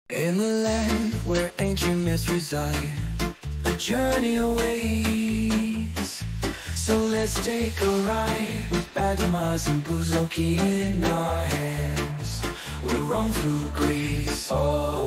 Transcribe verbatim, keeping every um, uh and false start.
In the land where ancient myths reside, a journey awaits. So let's take a ride with Bagamas and Buzoki in our hands. We'll roam through Greece. Oh.